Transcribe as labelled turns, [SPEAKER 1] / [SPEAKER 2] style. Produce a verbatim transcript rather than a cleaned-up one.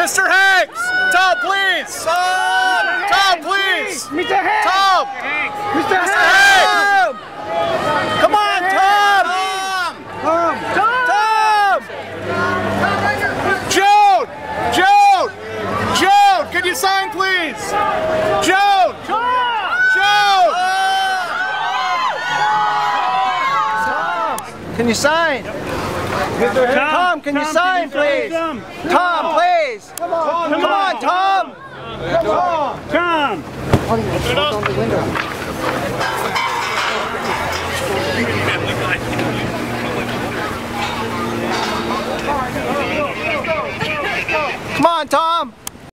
[SPEAKER 1] Mister Hanks! Tom, please! Tom! Tom, please!
[SPEAKER 2] Mister Hanks!
[SPEAKER 1] Tom!
[SPEAKER 2] Mister
[SPEAKER 1] Mister
[SPEAKER 2] Hanks!
[SPEAKER 1] Hanks! Come on, Tom!
[SPEAKER 2] Tom! Tom!
[SPEAKER 1] Tom! Joan! Joan! Joan! Can you sign, please? Joan! Joan!
[SPEAKER 3] Can you sign?
[SPEAKER 2] Tom,
[SPEAKER 3] Tom, can you
[SPEAKER 2] Tom,
[SPEAKER 3] sign,
[SPEAKER 2] can you
[SPEAKER 3] please?
[SPEAKER 2] sign?
[SPEAKER 3] Tom, please.
[SPEAKER 2] Come on,
[SPEAKER 3] Come on, Tom.
[SPEAKER 2] Tom!
[SPEAKER 3] Tom.
[SPEAKER 2] Tom!